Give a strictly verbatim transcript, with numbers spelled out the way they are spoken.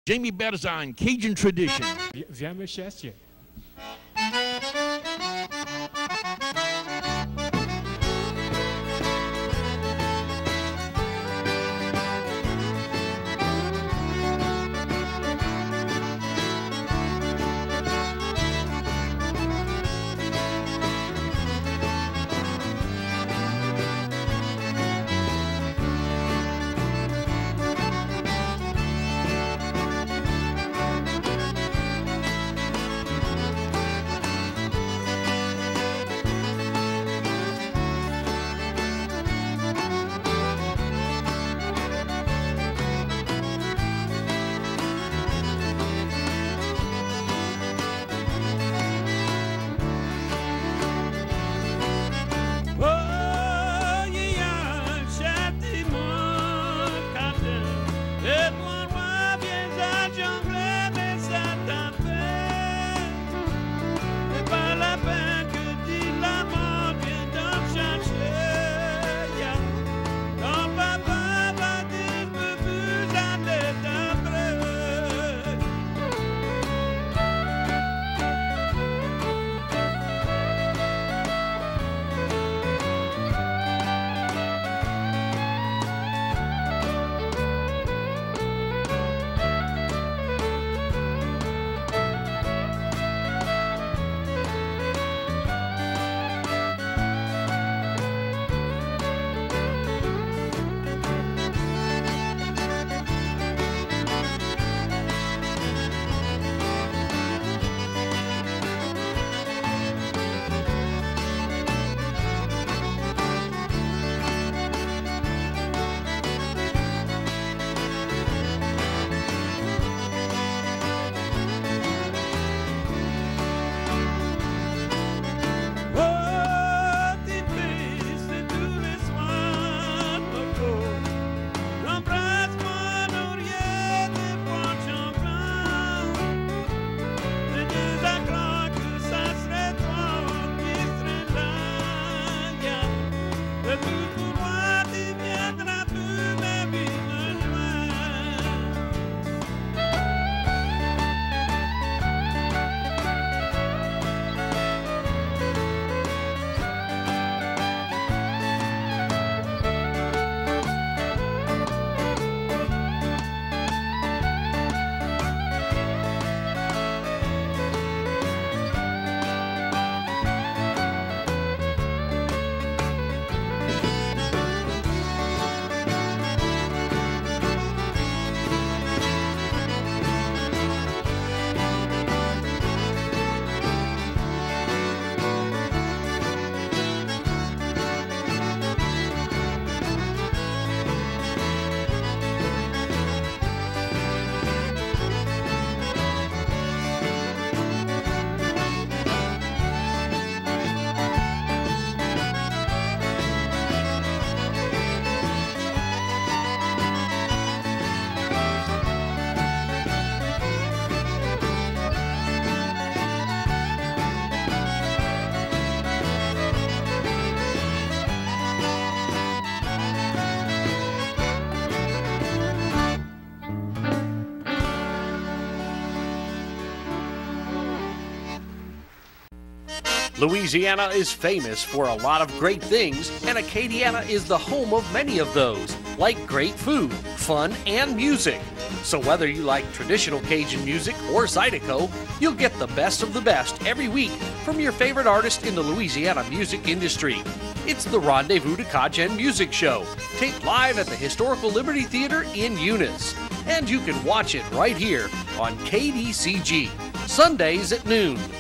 Jamie Berzon, Cajun Tradition. Viens me chercher. Louisiana is famous for a lot of great things, and Acadiana is the home of many of those, like great food, fun, and music. So whether you like traditional Cajun music or Zydeco, you'll get the best of the best every week from your favorite artist in the Louisiana music industry. It's the Rendezvous de Cajun Music Show, taped live at the Historical Liberty Theater in Eunice. And you can watch it right here on K D C G, Sundays at noon.